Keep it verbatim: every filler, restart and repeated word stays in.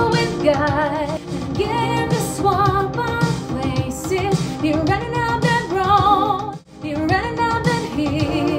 go with God and get in the swamp of places. You're running up that road, you're running up that hill.